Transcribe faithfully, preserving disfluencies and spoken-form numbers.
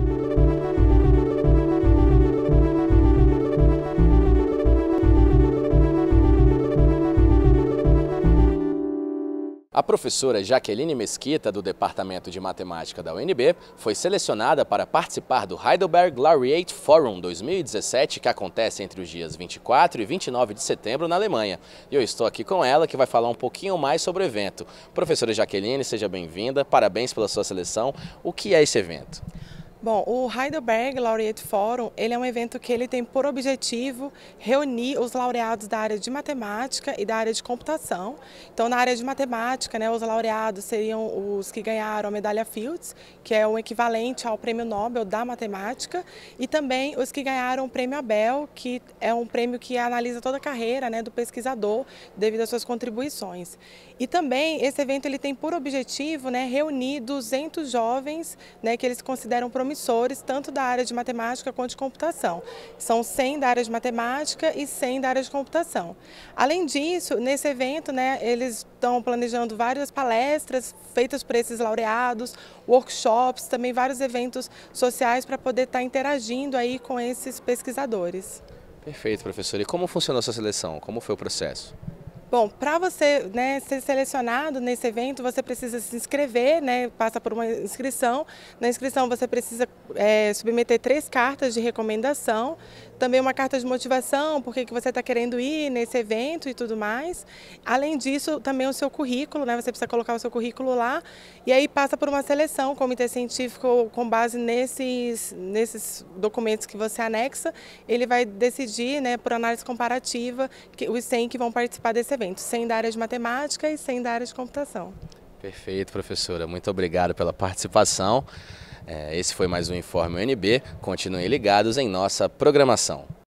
A professora Jaqueline Mesquita, do Departamento de Matemática da U N B, foi selecionada para participar do Heidelberg Laureate Forum dois mil e dezessete, que acontece entre os dias vinte e quatro e vinte e nove de setembro na Alemanha. E eu estou aqui com ela, que vai falar um pouquinho mais sobre o evento. Professora Jaqueline, seja bem-vinda, parabéns pela sua seleção. O que é esse evento? Bom, o Heidelberg Laureate Forum, ele é um evento que ele tem por objetivo reunir os laureados da área de matemática e da área de computação. Então, na área de matemática, né, os laureados seriam os que ganharam a medalha Fields, que é o equivalente ao prêmio Nobel da matemática, e também os que ganharam o prêmio Abel, que é um prêmio que analisa toda a carreira, né, do pesquisador devido às suas contribuições. E também esse evento ele tem por objetivo, né, reunir duzentos jovens, né, que eles consideram promissores, tanto da área de matemática quanto de computação. São cem da área de matemática e cem da área de computação. Além disso, nesse evento, né, eles estão planejando várias palestras feitas por esses laureados, workshops, também vários eventos sociais para poder estar interagindo aí com esses pesquisadores. Perfeito, professora. E como funcionou a sua seleção? Como foi o processo? Bom, para você, né, ser selecionado nesse evento, você precisa se inscrever, né, passa por uma inscrição. Na inscrição você precisa é, submeter três cartas de recomendação, também uma carta de motivação, por que que você está querendo ir nesse evento e tudo mais. Além disso, também o seu currículo, né, você precisa colocar o seu currículo lá e aí passa por uma seleção, o comitê científico, com base nesses, nesses documentos que você anexa, ele vai decidir, né, por análise comparativa, que, os cem que vão participar desse evento. evento, cem da área de matemática e cem da área de computação. Perfeito, professora. Muito obrigado pela participação. Esse foi mais um Informe U N B. Continuem ligados em nossa programação.